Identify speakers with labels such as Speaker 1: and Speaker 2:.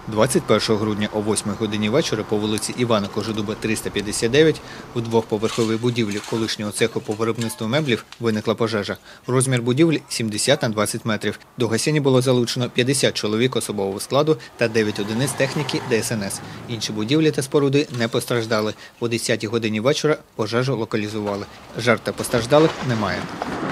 Speaker 1: 21 грудня о 8 годині вечора по вулиці Івана Кожедуба, 359, у двохповерховій будівлі колишнього цеху по виробництву меблів виникла пожежа. Розмір будівлі – 70 на 20 метрів. До гасіння було залучено 50 чоловік особового складу та 9 одиниць техніки ДСНС. Інші будівлі та споруди не постраждали. О 10 годині вечора пожежу локалізували. Жертв та постраждалих немає.